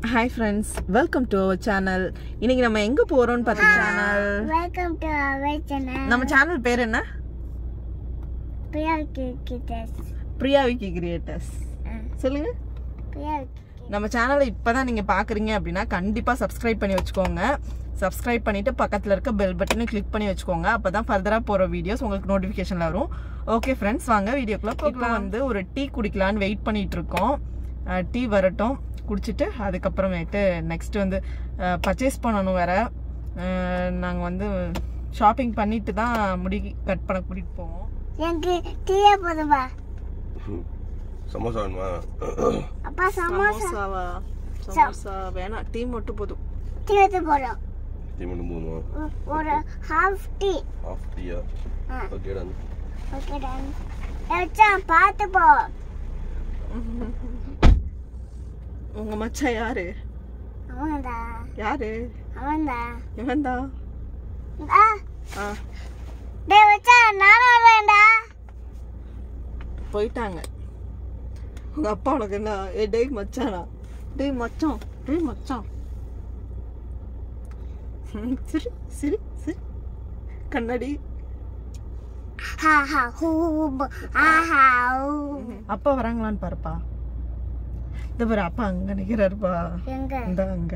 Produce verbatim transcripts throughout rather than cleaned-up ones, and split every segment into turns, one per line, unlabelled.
Hi friends, welcome to our channel. இன்னைக்கு நம்ம எங்க போறோம்னு பாத்தீங்க channel.
Welcome to our channel.
நம்ம channel பேர் என்ன?
Priya Creators.
Priya Creators. சொல்லுங்க.
Priya.
நம்ம சேனலை இப்பதான் நீங்க பாக்குறீங்க அப்படினா கண்டிப்பா subscribe பண்ணி வச்சுக்கோங்க. subscribe பண்ணிட்டு பக்கத்துல இருக்க bell button-ஐ click பண்ணி வச்சுக்கோங்க. அப்பதான் ஃபர்தரா போற வீடியோஸ் உங்களுக்கு நோட்டிஃபிகேஷன்ல வரும். ஓகே फ्रेंड्स, வாங்க வீடியோக்குள்ள போகலாம். வந்து ஒரு டீ குடிக்கலாம்னு வெயிட் பண்ணிட்டு இருக்கோம். டீ வரட்டும், குடிச்சிட்டு அதுக்கப்புறமேட்டு நெக்ஸ்ட் வந்து பர்ச்சேஸ் பண்ணணும் வேற. நாங்கள் வந்து ஷாப்பிங் பண்ணிட்டு தான் முடி கட் பண்ண கூட்டிகிட்டு போவோம்.
எனக்கு டீயே போதுமா?
சமோசா வேணுமா?
அப்பா சமோசா.
சமோசாவா? சமோசா வேணாம், டீ மட்டும் போதும்.
டீ மட்டும் போதும்.
டீ மட்டும் போதுமா?
ஒரு ஹாஃப் டீ.
ஹாஃப் டீயா? Okay done.
Okay done. ஏச்சா பாத்து போ.
உங்க மச்சான் யாரு?
அவன்டா.
யாரு?
அவன்டா.
இவன்டா.
ஆ.
ஆ.
டேய் மச்சா, நான் வரேன்டா.
போயிட்டாங்க. உங்க அப்பா உனக்கு என்ன? ஏ டேய் மச்சானா? டேய் மச்சான், டேய் மச்சான். சரி சரி சரி. கண்ணாடி.
ஹா ஹா ஹூ ஆ ஹா.
அப்பா வராங்களான்னு பாருப்பா. இந்த பாரு, அப்பா அங்க நிக்கிறாருப்பா.
எங்க?
இந்த அங்க.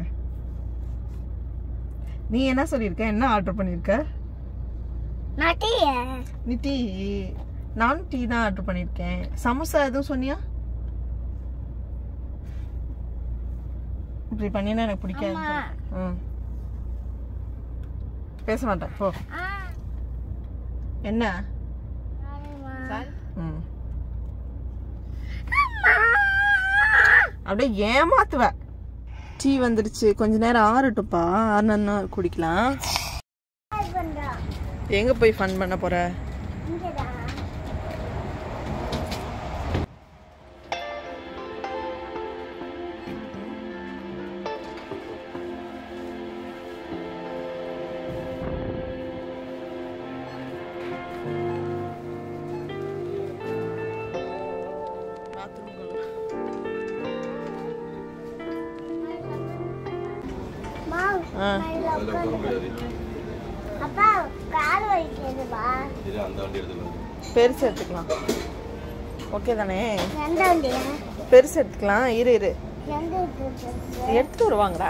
நீ என்ன சொல்லிருக்க? என்ன ஆர்டர் பண்ணிருக்க?
நான் டீ.
நீ டீ? நானும் டீ தான் ஆர்டர் பண்ணிருக்கேன். சமோசா எதுவும் சொன்னியா? இப்படி பண்ணினா எனக்கு பிடிக்காது. ம், பேச மாட்டேன் போ. என்ன? ம், அப்படியே ஏமாத்துவ. டீ வந்துருச்சு, கொஞ்ச நேரம் ஆறட்டும்ப்பா. ஆறுனா குடிக்கலாம். எங்க போய் ஃபன் பண்ண போற?
அப்பா கால் வலிக்குதுப்பா.
இது அந்த வண்டி எடுத்துக்கலாம்.
பெருசு எடுத்துக்கலாம். ஓகே தானே?
எந்த வண்டியா?
பெருசு எடுத்துக்கலாம். இரு இரு
எந்த
எடுத்துட்டு வருவாங்கடா.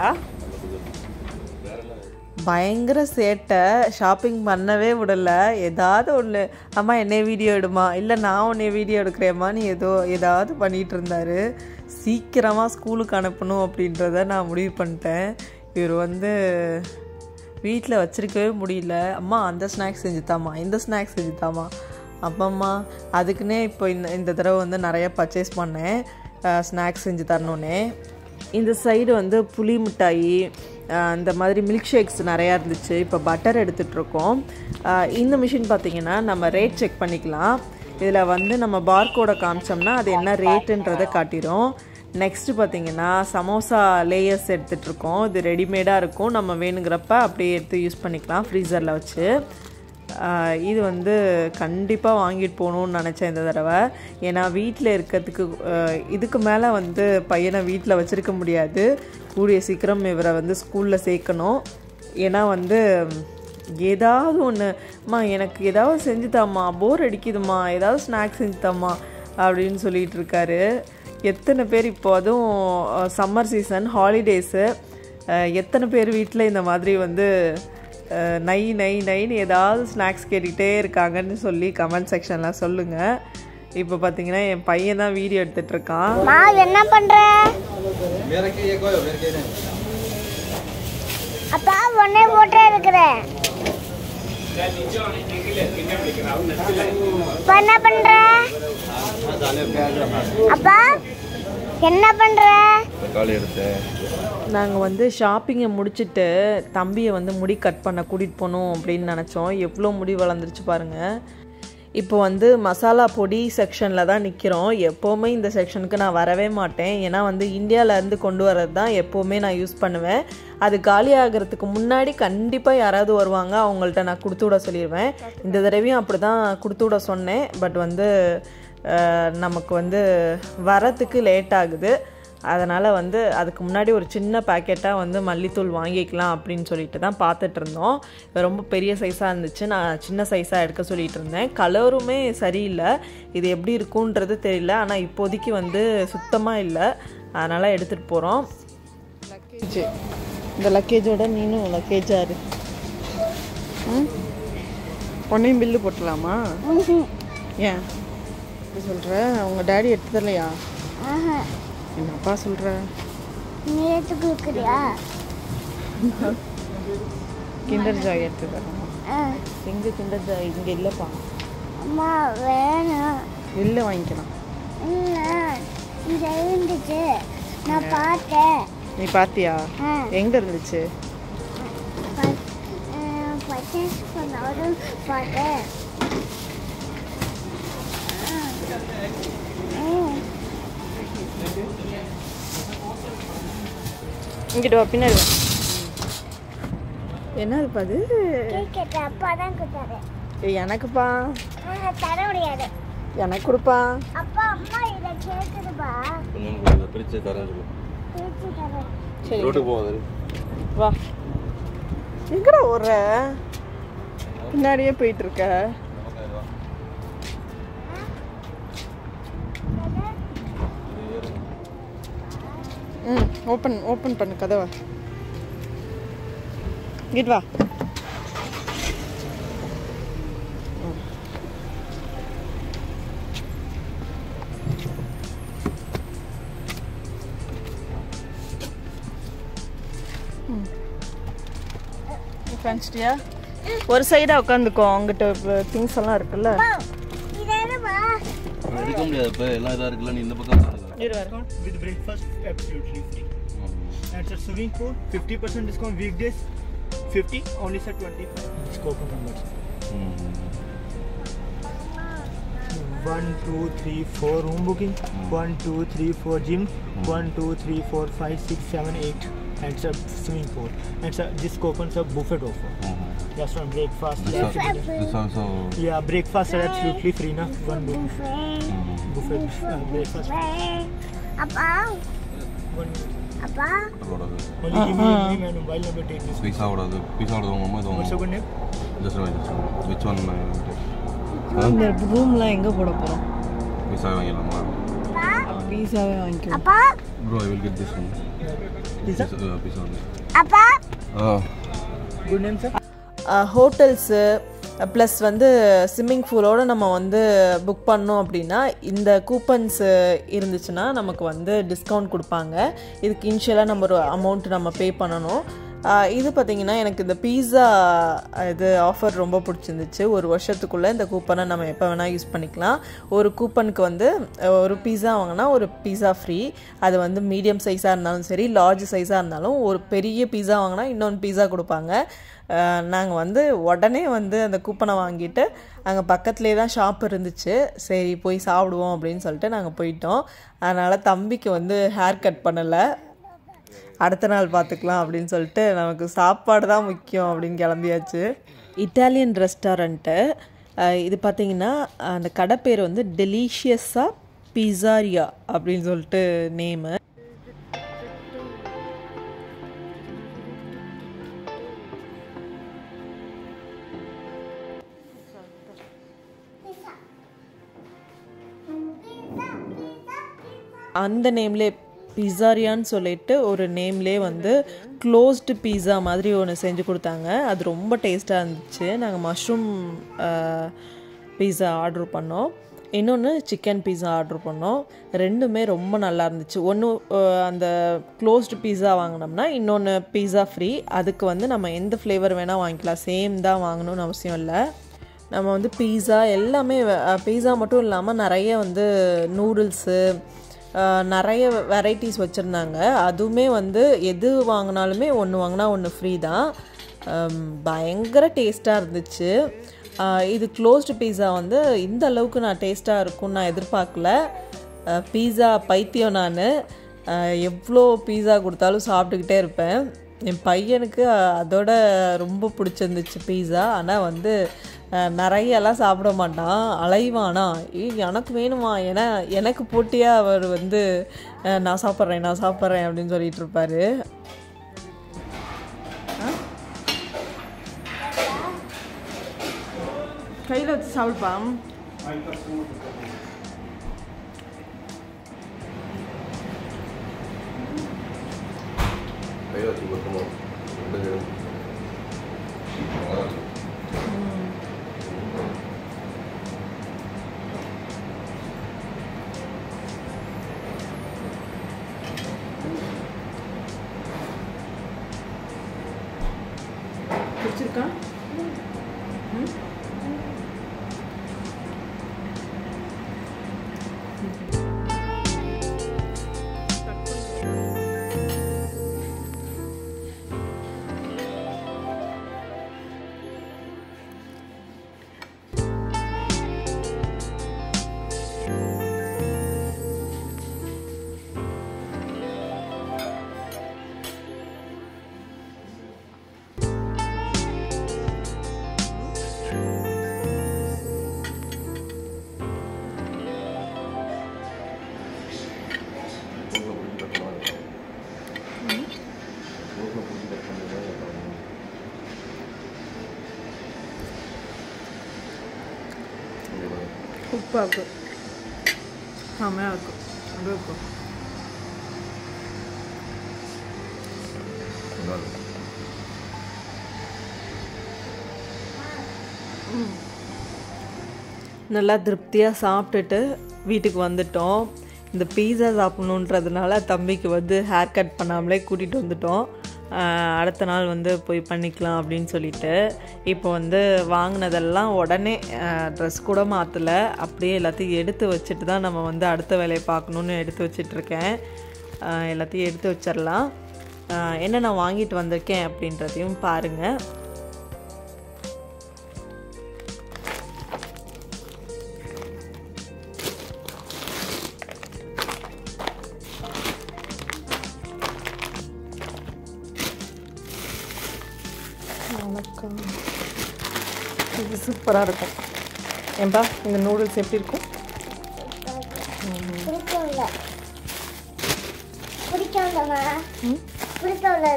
பயங்கர சேட்டை, ஷாப்பிங் பண்ணவே விடல. ஏதாவது ஒன்று, அம்மா என்னை வீடியோ எடுமா, இல்லை நான் உன்னை வீடியோ எடுக்கிறேம்மா, நீ ஏதோ ஏதாவது பண்ணிகிட்டு இருந்தார். சீக்கிரமாக ஸ்கூலுக்கு அனுப்பணும் அப்படின்றத நான் முடிவு பண்ணிட்டேன். இவர் வந்து வீட்டில் வச்சுருக்கவே முடியல. அம்மா அந்த ஸ்நாக்ஸ் செஞ்சுத்தாம்மா, இந்த ஸ்நாக்ஸ் செஞ்சுத்தாம்மா. அப்பம்மா அதுக்குன்னே இப்போ இந்த இந்த தடவை வந்து நிறைய பர்ச்சேஸ் பண்ணேன், ஸ்நாக்ஸ் செஞ்சு தரணுன்னே. இந்த சைடு வந்து புளி மிட்டாயி, இந்த மாதிரி மில்க் ஷேக்ஸ் நிறையா இருந்துச்சு. இப்போ பட்டர் எடுத்துகிட்ருக்கோம். இந்த மிஷின் பார்த்திங்கன்னா நம்ம ரேட் செக் பண்ணிக்கலாம். இதில் வந்து நம்ம பார்கோடை காமிச்சோம்னா அது என்ன ரேட்டுன்றதை காட்டிடும். நெக்ஸ்ட்டு பார்த்திங்கன்னா சமோசா லேயர்ஸ் எடுத்துகிட்ருக்கோம். இது ரெடிமேடாக இருக்கும், நம்ம வேணுங்கிறப்ப அப்படியே எடுத்து யூஸ் பண்ணிக்கலாம் ஃப்ரீசரில் வச்சு. இது வந்து கண்டிப்பாக வாங்கிட்டு போகணுன்னு நினச்சேன் இந்த தடவை. ஏன்னா வீட்டில் இருக்கிறதுக்கு இதுக்கு மேலே வந்து பையனை வீட்டில் வச்சுருக்க முடியாது. கூடிய சீக்கிரம் இவரை வந்து ஸ்கூலில் சேர்க்கணும். ஏன்னா வந்து ஏதாவது ஒன்று, அம்மா எனக்கு ஏதாவது செஞ்சுதாம்மா, போர் அடிக்குதுமா, ஏதாவது ஸ்நாக்ஸ் செஞ்சுதாம்மா அப்படின்னு சொல்லிகிட்டு இருக்காரு. எத்தனை பேர் இப்போ அதுவும் சம்மர் சீசன் ஹாலிடேஸு, எத்தனை பேர் வீட்டில் இந்த மாதிரி வந்து நை நை நைன்னு ஏதாவது ஸ்நாக்ஸ் கேட்டுக்கிட்டே இருக்காங்கன்னு சொல்லி கமெண்ட் செக்ஷனில் சொல்லுங்கள். இப்போ பார்த்தீங்கன்னா என் பையன் தான் வீடியோ எடுத்துகிட்ருக்கான்.
என்ன பண்ணுற? அப்பா ஒன்னே போட்டே இருக்கிறேன். என்ன பண்ற? அப்பா என்ன பண்ற?
நாங்கள் வந்து ஷாப்பிங்கை முடிச்சுட்டு தம்பியை வந்து முடி கட் பண்ண கூட்டிகிட்டு போகணும் அப்படின்னு நினச்சோம். எவ்வளோ முடி வளர்ந்துருச்சு பாருங்கள். இப்போ வந்து மசாலா பொடி செக்ஷனில் தான் நிற்கிறோம். எப்போவுமே இந்த செக்ஷனுக்கு நான் வரவே மாட்டேன். ஏன்னா வந்து இந்தியாவிலேருந்து கொண்டு வர்றது தான் எப்போவுமே நான் யூஸ் பண்ணுவேன். அது காலி ஆகிறதுக்கு முன்னாடி கண்டிப்பாக யாராவது வருவாங்க, அவங்கள்ட்ட நான் கொடுத்து விட சொல்லிடுவேன். இந்த தடவையும் அப்படி தான் கொடுத்து விட சொன்னேன். பட் வந்து நமக்கு வந்து வரத்துக்கு லேட் ஆகுது. அதனால் வந்து அதுக்கு முன்னாடி ஒரு சின்ன பேக்கெட்டாக வந்து மல்லித்தூள் வாங்கிக்கலாம் அப்படின்னு சொல்லிட்டு தான் பார்த்துட்டு இருந்தோம். ரொம்ப பெரிய சைஸாக இருந்துச்சு, நான் சின்ன சைஸாக எடுக்க சொல்லிட்டு இருந்தேன். கலருமே சரியில்லை, இது எப்படி இருக்குன்றது தெரியல. ஆனால் இப்போதைக்கு வந்து சுத்தமாக இல்லை, அதனால் எடுத்துகிட்டு போகிறோம். லக்கேஜ், இந்த லக்கேஜோட நீனும் லக்கேஜாக இரு. ம் பொண்ணையும் பில்லு போட்டலாமா? ஏன் இப்படி சொல்கிற? உங்கள் டேடி எடுத்து தரலையா? என்ன அப்பா சொல்கிற?
நீ எடுத்து கொடுக்குறியா?
கிண்டர் ஜாய் எடுத்து தரமா? எங்கே கிண்டர் ஜாய்? இங்கே இல்லைப்பா.
அம்மா வேணும்.
வெளில வாங்கிக்கலாம்.
இல்லை இங்கே இருந்துச்சு, நான் பார்த்தேன்.
நீ பார்த்தியா? எங்கே இருந்துச்சு?
பர்ச்சேஸ் பண்ணாலும் பார்த்தேன்.
இங்கிட்ட வா, பின்னாடி வா. என்ன இருப்பா அது?
கேட்க அப்பா தான் கொடுத்தாரு.
எனக்குப்பா
தர முடியாது.
எனக்கு கொடுப்பா.
அப்பா அம்மா இதை கேட்குதுப்பா.
பிரிச்சு தரேன்.
பிரிச்சு தரேன்.
சரி
ரோட்டுக்கு போகாது.
வா. எங்கடா ஓடுற? பின்னாடியே போயிட்டு இருக்க. ம் ஓப்பன் ஓப்பன் பண்ணு கதவை. இங்கிட்டு வா. உட்காந்துட்டியா? ஒரு சைடாக உட்காந்துக்கோ, அங்கிட்ட திங்ஸ் எல்லாம் இருக்குல்ல.
எடுக்க முடியாது, இப்போ எல்லாம் இதாக இருக்குல்ல, நீ இந்த பக்கம்
with breakfast absolutely free. That's a swimming pool, fifty percent discount weekdays, fifty only set twenty-five. Scope numbers. One, two, three, four room booking. One, two, three, four gym. One, two, three, four, five, six, seven, eight. And it's a swimming pool. And it's a, this opens a buffet offer. Restaurant breakfast.
This, al- this also.
Yeah, breakfast are absolutely free now. One buffet. Buffet uh, breakfast.
அப்பா
One.
அப்பா
Only give me your name and mobile number. Take this.
Pizza order. Pizza order வாங்கமா இது
What's your
வாங்கமா?
good name?
Just one, just one. Which one?
இந்த ரூம்லாம் எங்கே போட போகிறோம்?
Pizza வாங்கிடலாமா?
பீஸாவே வாங்கிக்கோ.
அப்பா
Bro, I will get this one.
Pizza?
Uh, pizza only.
அப்பா
Oh.
Good name, sir?
Hotels plus வந்து ஸ்விம்மிங் பூலோடு நம்ம வந்து புக் பண்ணோம் அப்படின்னா இந்த கூப்பன்ஸு இருந்துச்சுன்னா நமக்கு வந்து டிஸ்கவுண்ட் கொடுப்பாங்க. இதுக்கு இனிஷியலாக நம்ம ஒரு அமௌண்ட் நம்ம பே பண்ணணும். இது பார்த்திங்கன்னா எனக்கு இந்த பீஸா இது ஆஃபர் ரொம்ப பிடிச்சிருந்துச்சு. ஒரு வருஷத்துக்குள்ளே இந்த கூப்பனை நம்ம எப்போ வேணால் யூஸ் பண்ணிக்கலாம். ஒரு கூப்பனுக்கு வந்து ஒரு பீஸா வாங்கினா ஒரு பீஸா ஃப்ரீ. அது வந்து மீடியம் சைஸாக இருந்தாலும் சரி, லார்ஜ் சைஸாக இருந்தாலும் ஒரு பெரிய பீஸா வாங்கினா இன்னொன்று பீஸா கொடுப்பாங்க. நாங்கள் வந்து உடனே வந்து அந்த கூப்பனை வாங்கிட்டு அங்கே பக்கத்துலேயே தான் ஷாப் இருந்துச்சு, சரி போய் சாப்பிடுவோம் அப்படின்னு சொல்லிட்டு நாங்கள் போயிட்டோம். அதனால் தம்பிக்கு வந்து ஹேர் கட் பண்ணலை, அடுத்த நாள் பார்த்துக்கலாம் அப்படின்னு சொல்லிட்டு நமக்கு சாப்பாடு தான் முக்கியம் அப்படின்னு கிளம்பியாச்சு. இட்டாலியன் ரெஸ்டாரண்ட்டு இது பார்த்திங்கன்னா அந்த கடை பேர் வந்து டெலிஷியஸாக பிஸாரியா அப்படின்னு சொல்லிட்டு நேமு. அந்த நேம்லே பிஸாரியான்னு சொல்லிட்டு ஒரு நேம்லேயே வந்து க்ளோஸ்டு பீஸா மாதிரி ஒன்று செஞ்சு கொடுத்தாங்க. அது ரொம்ப டேஸ்ட்டாக இருந்துச்சு. நாங்கள் மஷ்ரூம் பீஸா ஆர்டர் பண்ணோம், இன்னொன்று சிக்கன் பீஸா ஆர்டர் பண்ணோம். ரெண்டுமே ரொம்ப நல்லா இருந்துச்சு. ஒன்று அந்த க்ளோஸ்டு பீஸா வாங்கினோம்னா இன்னொன்று பீஸா ஃப்ரீ. அதுக்கு வந்து நம்ம எந்த ஃப்ளேவர் வேணால் வாங்கிக்கலாம், சேம் தான் வாங்கணும்னு அவசியம் இல்லை. நம்ம வந்து பீஸா எல்லாமே, பீஸா மட்டும் இல்லாமல் நிறைய வந்து நூடுல்ஸு நிறைய வெரைட்டிஸ் வச்சுருந்தாங்க. அதுவுமே வந்து எது வாங்கினாலுமே ஒன்று வாங்கினா ஒன்று ஃப்ரீ தான். பயங்கர டேஸ்ட்டாக இருந்துச்சு. இது க்ளோஸ்டு பீஸா வந்து இந்த அளவுக்கு நான் டேஸ்ட்டாக இருக்கும்னு நான் எதிர்பார்க்கல. பீஸா பைத்தியம் நான், எவ்வளோ பீஸா கொடுத்தாலும் சாப்பிட்டுக்கிட்டே இருப்பேன். என் பையனுக்கு அதோட ரொம்ப பிடிச்சிருந்துச்சு பீஸா. ஆனால் வந்து நிறையெல்லாம் சாப்பிட மாட்டான், அலைவானா ஏய் எனக்கு வேணுமா, ஏன்னா எனக்கு போட்டியாக அவர் வந்து நான் சாப்பிட்றேன் நான் சாப்பிட்றேன் அப்படின்னு சொல்லிட்டு இருப்பார். கையில் வச்சு சாப்பிடுப்பா. பிடிச்சிருக்கா? உப்பாக இருக்கும், செம்மையாக இருக்கும். அது இருக்கும். நல்லா திருப்தியாக சாப்பிட்டுட்டு வீட்டுக்கு வந்துட்டோம். இந்த பீஸா சாப்பிட்ணுன்றதுனால தம்பிக்கு வந்து ஹேர் கட் பண்ணாமலே கூட்டிகிட்டு வந்துட்டோம். அடுத்த நாள் வந்து போய் பண்ணிக்கலாம் அப்படின்னு சொல்லிட்டு இப்போ வந்து வாங்கினதெல்லாம் உடனே ட்ரெஸ் கூட மாற்றலை, அப்படியே எல்லாத்தையும் எடுத்து வச்சுட்டு தான் நம்ம வந்து அடுத்த வேலையை பார்க்கணுன்னு எடுத்து வச்சிட்ருக்கேன். எல்லாத்தையும் எடுத்து வச்சிடலாம். என்ன நான் வாங்கிட்டு வந்திருக்கேன் அப்படின்றதையும் பாருங்கள். இது சூப்பராக இருக்கும். ஏன்பா இந்த நூடுல்ஸ் எப்படி இருக்கும்?
பிடிக்கல பிடிக்கலமா பிடிக்கல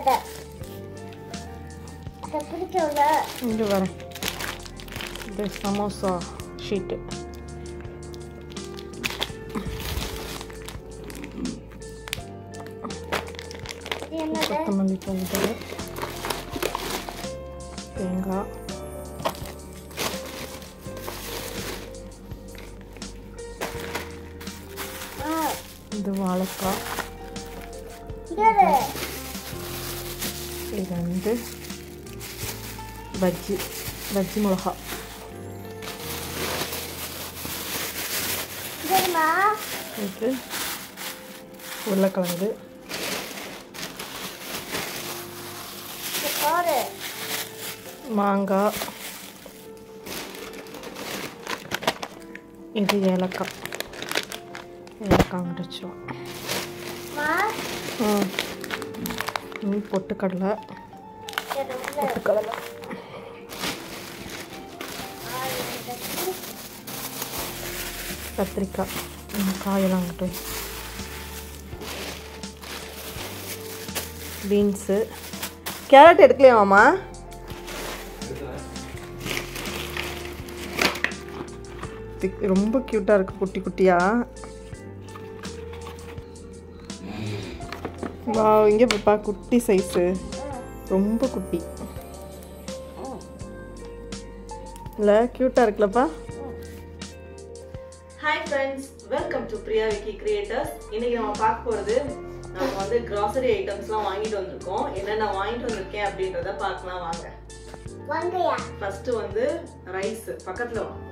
பிடிக்கல.
இங்கே வரேன். இது சமோசா ஷீட்டு. கொத்தமல்லி பவுடர், தேங்காய், இது வாழைக்காய், இது வந்து பஜ்ஜி பஜ்ஜி மிளகா, இது உருளைக்கிழங்கு, மாங்காய், இது ஏலக்காய் ஏலக்காய் முடிச்சோம். ம் பொட்டுக்கடலை பொட்டுக்கடலை கத்திரிக்காய் காயெல்லாம் அங்கிட்டு, பீன்ஸு, கேரட் எடுக்கலையாமாம்மா? ரொம்ப க்யூட்டாக இருக்குது குட்டி குட்டியாக. வா இங்கே பாப்பா குட்டி சைஸு, ரொம்ப குட்டி இல்லை, க்யூட்டாக இருக்குல்லப்பா. Hi friends, welcome to Priya Vicky creators. இன்றைக்கி நம்ம பார்க்க போகிறது, நம்ம வந்து கிராசரி ஐட்டம்ஸ்லாம் வாங்கிட்டு வந்திருக்கோம். என்னென்ன வாங்கிட்டு வந்திருக்கேன் அப்படின்றத பார்க்கலாம் வாங்க. ஃபஸ்ட்டு வந்து ரைஸு, பக்கத்தில் வா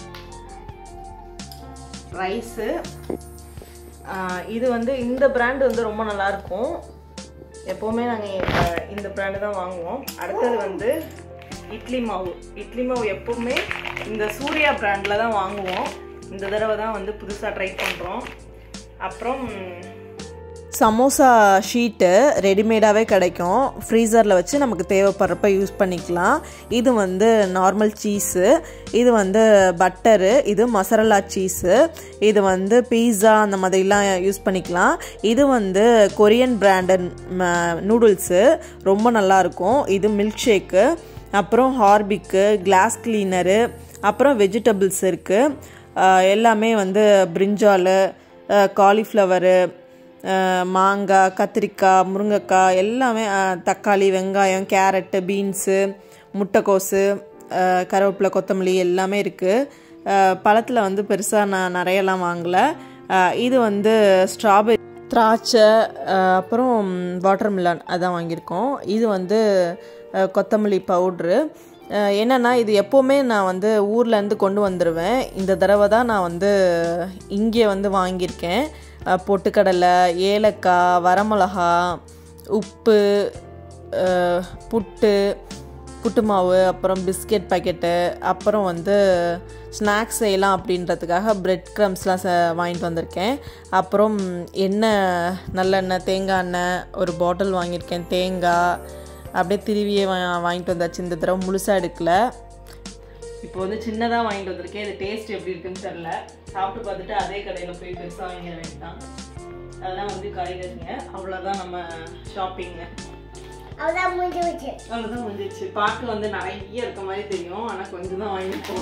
ரைஸு. இது வந்து இந்த பிராண்டு வந்து ரொம்ப நல்லாயிருக்கும், எப்போவுமே நாங்கள் இந்த பிராண்டு தான் வாங்குவோம். அடுத்தது வந்து இட்லி மாவு. இட்லி மாவு எப்போவுமே இந்த சூர்யா பிராண்டில் தான் வாங்குவோம். இந்த தடவை தான் வந்து புதுசாக ட்ரை பண்ணுறோம். அப்புறம் சமோசா ஷீட்டு ரெடிமேடாகவே கிடைக்கும், ஃப்ரீசரில் வச்சு நமக்கு தேவைப்படுறப்ப யூஸ் பண்ணிக்கலாம். இது வந்து நார்மல் சீஸு, இது வந்து பட்டரு, இது மொசரல்லா சீஸு, இது வந்து பீஸா அந்த மாதிரிலாம் யூஸ் பண்ணிக்கலாம். இது வந்து கொரியன் பிராண்டட் நூடுல்ஸு, ரொம்ப நல்லாயிருக்கும். இது மில்க் ஷேக்கு, அப்புறம் ஹார்பிக்கு, கிளாஸ் கிளீனரு, அப்புறம் வெஜிடபிள்ஸ் இருக்குது. எல்லாமே வந்து பிரிஞ்சால், காலிஃப்ளவரு, மாங்காய், கத்திரிக்காய், முருங்கைக்காய் எல்லாமே, தக்காளி, வெங்காயம், கேரட்டு, பீன்ஸு, முட்டைக்கோசு, கருவேப்பிலை, கொத்தமல்லி எல்லாமே இருக்குது. பழத்தில் வந்து பெருசாக நான் நிறையெல்லாம் வாங்கலை. இது வந்து ஸ்ட்ராபெரி, திராட்சை, அப்புறம் வாட்டர்மெலன் அதான் வாங்கியிருக்கோம். இது வந்து கொத்தமல்லி பவுட்ரு. என்னென்னா இது எப்போவுமே நான் வந்து ஊர்லேருந்து கொண்டு வந்துடுவேன். இந்த தடவை தான் நான் வந்து இங்கே வந்து வாங்கியிருக்கேன். பொட்டுக்கடலை, ஏலக்காய், வரமிளகா, உப்பு, புட்டு புட்டு மாவு, அப்புறம் பிஸ்கெட் பாக்கெட்டு, அப்புறம் வந்து ஸ்நாக்ஸ் செய்யலாம் அப்படின்றதுக்காக ப்ரெட் க்ரம்ஸ்லாம் ச வாங்கிட்டு வந்திருக்கேன். அப்புறம் எண்ணெய், நல்லெண்ணெய், தேங்காய் எண்ணெய் ஒரு பாட்டில் வாங்கியிருக்கேன். தேங்காய் அப்படியே திருவியே வா வாங்கிட்டு வந்தாச்சு. இந்த தடவை முழுசாக எடுக்கல. இப்போ வந்து சின்னதாக வாங்கிட்டு வந்திருக்கேன். இது டேஸ்ட் எப்படி இருக்குன்னு தெரில. சாப்பிட்டு பார்த்துட்டு அதே கடையில் போய் பெருசாக வாங்கிட வேண்டாம். அதெல்லாம் வந்து காய்கறிங்க. அவ்வளோதான் நம்ம ஷாப்பிங்க.
அவ்வளோதான் முடிஞ்சிச்சு.
அவ்வளோதான் முடிஞ்சிச்சு. பார்க்க வந்து நிறைய இருக்க மாதிரி தெரியும், ஆனால் கொஞ்சம் தான் வாங்கிப்போம்.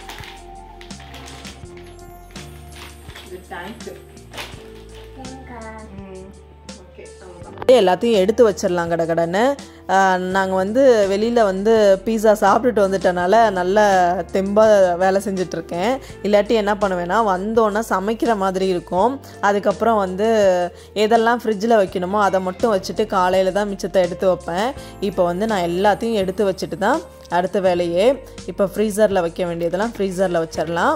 இது தேங்க்யூ. எல்லாத்தையும் எடுத்து வச்சிடலாம் கடை கடைன்னு. நாங்கள் வந்து வெளியில் வந்து பீஸா சாப்பிட்டுட்டு வந்துட்டனால நல்ல தெம்பாக வேலை செஞ்சிட்ருக்கேன். இல்லாட்டி என்ன பண்ணுவேன்னா வந்தோன்னா சமைக்கிற மாதிரி இருக்கும். அதுக்கப்புறம் வந்து எதெல்லாம் ஃப்ரிட்ஜில் வைக்கணுமோ அதை மட்டும் வச்சுட்டு காலையில் தான் மிச்சத்தை எடுத்து வைப்பேன். இப்போ வந்து நான் எல்லாத்தையும் எடுத்து வச்சுட்டு தான் அடுத்த வேலையே. இப்போ ஃப்ரீசரில் வைக்க வேண்டியதெல்லாம் ஃப்ரீசரில் வச்சிடலாம்.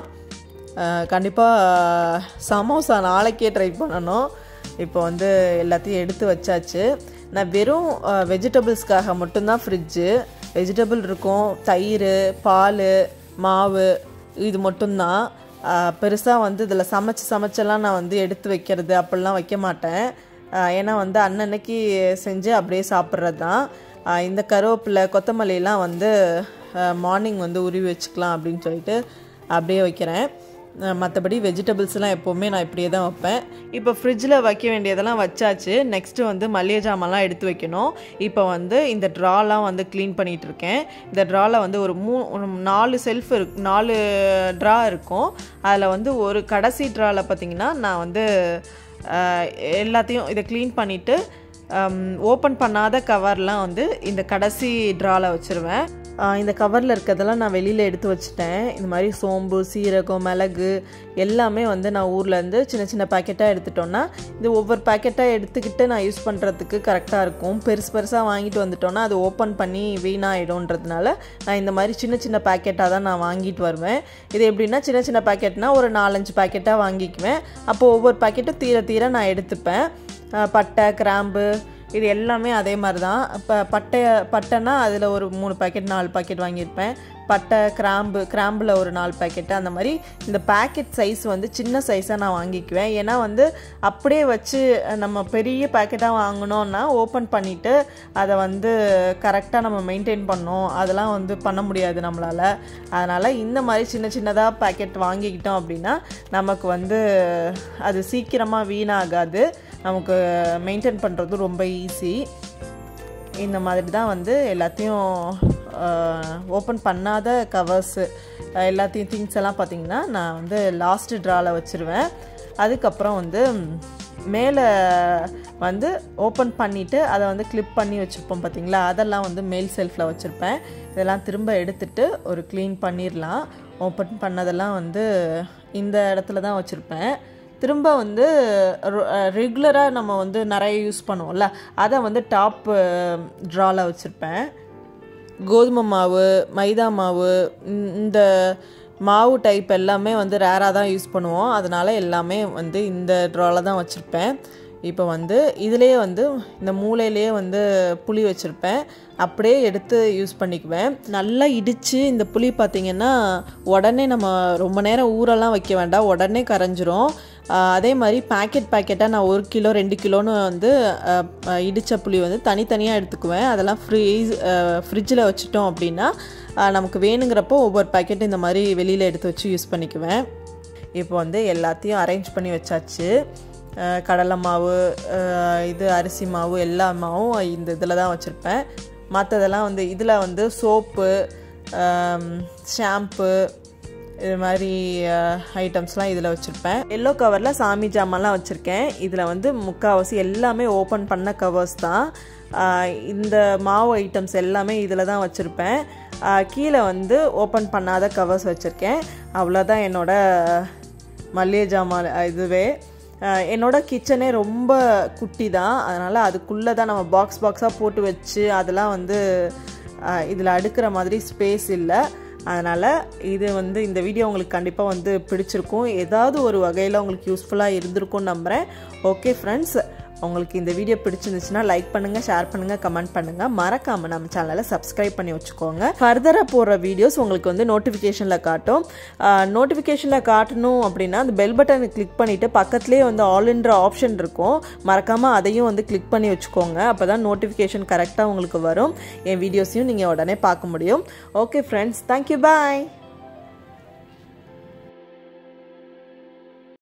கண்டிப்பாக சமோசா நாளைக்கே ட்ரை பண்ணணும். இப்போ வந்து எல்லாத்தையும் எடுத்து வச்சாச்சு. நான் வெறும் வெஜிடபிள்ஸ்க்காக மட்டும்தான் ஃப்ரிட்ஜு. வெஜிடபிள் இருக்கும், தயிர், பால், மாவு, இது மட்டும்தான். பெருசாக வந்து இதில் சமைச்சு சமைச்செல்லாம் நான் வந்து எடுத்து வைக்கிறது அப்படிலாம் வைக்க மாட்டேன். ஏன்னா வந்து அன்னன்னைக்கு செஞ்சு அப்படியே சாப்பிட்றது தான். இந்த கருவேப்பிலை, கொத்தமல்லிலாம் வந்து மார்னிங் வந்து உருவி வச்சுக்கலாம் அப்படின்னு சொல்லிட்டு அப்படியே வைக்கிறேன். மற்றபடி வெஜிடபிள்ஸ்லாம் எப்போவுமே நான் இப்படியே தான் வைப்பேன். இப்போ ஃப்ரிட்ஜில் வைக்க வேண்டியதெல்லாம் வச்சாச்சு. நெக்ஸ்ட்டு வந்து மல்லிகை ஜாமான்லாம் எடுத்து வைக்கணும். இப்போ வந்து இந்த ட்ராலாம் வந்து க்ளீன் பண்ணிகிட்ருக்கேன். இந்த ட்ராவில் வந்து ஒரு மூ நாலு செல்ஃப் இருக்கு, நாலு ட்ரா இருக்கும். அதில் வந்து ஒரு கடைசி ட்ராவில் பார்த்திங்கன்னா நான் வந்து எல்லாத்தையும் இதை க்ளீன் பண்ணிவிட்டு ஓப்பன் பண்ணாத கவர்லாம் வந்து இந்த கடைசி ட்ராவில் வச்சுருவேன். இந்த கவரில் இருக்கிறதெல்லாம் நான் வெளியில் எடுத்து வச்சுட்டேன். இந்த மாதிரி சோம்பு, சீரகம், மிளகு எல்லாமே வந்து நான் ஊர்லேருந்து சின்ன சின்ன பேக்கெட்டாக எடுத்துட்டோன்னா இது ஒவ்வொரு பேக்கெட்டாக எடுத்துக்கிட்டு நான் யூஸ் பண்ணுறதுக்கு கரெக்டாக இருக்கும். பெருசு பெருசாக வாங்கிட்டு வந்துட்டோன்னா அது ஓப்பன் பண்ணி வீணாகிடும்ன்றதுனால நான் இந்த மாதிரி சின்ன சின்ன பேக்கெட்டாக தான் நான் வாங்கிட்டு வருவேன். இது எப்படின்னா சின்ன சின்ன பேக்கெட்னால் ஒரு நாலஞ்சு பேக்கெட்டாக வாங்கிக்குவேன். அப்போது ஒவ்வொரு பேக்கெட்டும் தீர தீர நான் எடுத்துப்பேன். பட்டை, கிராம்பு இது எல்லாமே அதே மாதிரி தான். இப்போ பட்டை பட்டைனா அதில் ஒரு மூணு பேக்கெட் நாலு பேக்கெட் வாங்கியிருப்பேன். பட்டை, கிராம்பு கிராம்பில் ஒரு நாலு பேக்கெட்டு, அந்த மாதிரி இந்த பேக்கெட் சைஸ் வந்து சின்ன சைஸாக நான் வாங்கிக்குவேன். ஏன்னா வந்து அப்படியே வச்சு நம்ம பெரிய பேக்கெட்டாக வாங்கினோன்னா ஓப்பன் பண்ணிவிட்டு அதை வந்து கரெக்டாக நம்ம மெயின்டைன் பண்ணோம், அதெல்லாம் வந்து பண்ண முடியாது நம்மளால். அதனால் இந்த மாதிரி சின்ன சின்னதாக பேக்கெட் வாங்கிக்கிட்டோம் அப்படின்னா நமக்கு வந்து அது சீக்கிரமாக வீணாகாது, நமக்கு மெயின்டைன் பண்ணுறது ரொம்ப ஈஸி. இந்த மாதிரி தான் வந்து எல்லாத்தையும் ஓப்பன் பண்ணாத கவர்ஸு எல்லாத்தையும் திங்ஸ் எல்லாம் பார்த்திங்கன்னா நான் வந்து லாஸ்ட்டு ட்ராவில் வச்சுருவேன். அதுக்கப்புறம் வந்து மேலே வந்து ஓப்பன் பண்ணிவிட்டு அதை வந்து கிளிப் பண்ணி வச்சுருப்போம் பார்த்திங்களா, அதெல்லாம் வந்து மேல் செல்ஃபில் வச்சுருப்பேன். இதெல்லாம் திரும்ப எடுத்துகிட்டு ஒரு க்ளீன் பண்ணிடலாம். ஓப்பன் பண்ணதெல்லாம் வந்து இந்த இடத்துல தான் வச்சுருப்பேன். திரும்ப வந்து ரெகுலராக நம்ம வந்து நிறைய யூஸ் பண்ணுவோம்ல, அதை வந்து டாப் ட்ராவில் வச்சுருப்பேன். கோதுமை மாவு, மைதா மாவு, இந்த மாவு டைப் எல்லாமே வந்து ரேராக தான் யூஸ் பண்ணுவோம். அதனால் எல்லாமே வந்து இந்த ட்ராவில் தான் வச்சுருப்பேன். இப்போ வந்து இதிலேயே வந்து இந்த மூளையிலேயே வந்து புளி வச்சுருப்பேன், அப்படியே எடுத்து யூஸ் பண்ணிக்குவேன். நல்லா இடித்து இந்த புளி பார்த்திங்கன்னா உடனே நம்ம ரொம்ப நேரம் ஊரெல்லாம் வைக்க வேண்டாம், உடனே கரைஞ்சிரும். அதே மாதிரி பேக்கெட் பேக்கெட்டாக நான் ஒரு கிலோ ரெண்டு கிலோன்னு வந்து இடித்த புளி வந்து தனித்தனியாக எடுத்துக்குவேன். அதெல்லாம் ஃப்ரீஸ் ஃப்ரிட்ஜில் வச்சுட்டோம் அப்படின்னா நமக்கு வேணுங்கிறப்போ ஒவ்வொரு பேக்கெட் இந்த மாதிரி வெளியில் எடுத்து வச்சு யூஸ் பண்ணிக்குவேன். இப்போ வந்து எல்லாத்தையும் அரேஞ்ச் பண்ணி வச்சாச்சு. கடலை மாவு, இது அரிசி மாவு, எல்லா மாவும் இந்த இதில் தான் வச்சுருப்பேன். மற்றதெல்லாம் வந்து இதில் வந்து சோப்பு, ஷாம்பு, இது மாதிரி ஐட்டம்ஸ்லாம் இதில் வச்சுருப்பேன். எல்லோ கவரில் சாமி ஜாமான்லாம் வச்சுருக்கேன். இதில் வந்து முக்கால்வாசி எல்லாமே ஓப்பன் பண்ண கவர்ஸ் தான். இந்த மாவு ஐட்டம்ஸ் எல்லாமே இதில் தான் வச்சுருப்பேன். கீழே வந்து ஓப்பன் பண்ணாத கவர்ஸ் வச்சுருக்கேன். அவ்வளோதான் என்னோடய மல்லிகை ஜாமான். இதுவே என்னோட கிச்சனே ரொம்ப குட்டி தான். அதனால் அதுக்குள்ளே தான் நம்ம பாக்ஸ் பாக்ஸாக போட்டு வச்சு அதெல்லாம் வந்து இதில் அடுக்கிற மாதிரி ஸ்பேஸ் இல்லை. அதனால் இது வந்து இந்த வீடியோ உங்களுக்கு கண்டிப்பாக வந்து பிடிச்சிருக்கும். ஏதாவது ஒரு வகையில் உங்களுக்கு யூஸ்ஃபுல்லாக இருந்திருக்கும்னு நம்புகிறேன். ஓகே ஃப்ரெண்ட்ஸ், உங்களுக்கு இந்த வீடியோ பிடிச்சிருந்துச்சுன்னா லைக் பண்ணுங்கள், ஷேர் பண்ணுங்கள், கமெண்ட் பண்ணுங்கள். மறக்காமல் நம்ம சேனலை சப்ஸ்கிரைப் பண்ணி வச்சுக்கோங்க. ஃபர்தராக போடுற வீடியோஸ் உங்களுக்கு வந்து நோட்டிஃபிகேஷனில் காட்டும். நோட்டிஃபிகேஷனில் காட்டணும் அப்படின்னா அந்த பெல் பட்டனை கிளிக் பண்ணிவிட்டு பக்கத்துலேயே வந்து ஆல்ன்ற ஆப்ஷன் இருக்கும். மறக்காமல் அதையும் வந்து கிளிக் பண்ணி வச்சுக்கோங்க. அப்போ தான் நோட்டிஃபிகேஷன் கரெக்டாக உங்களுக்கு வரும். என் வீடியோஸையும் நீங்கள் உடனே பார்க்க முடியும். ஓகே ஃப்ரெண்ட்ஸ், தேங்க்யூ, பாய்.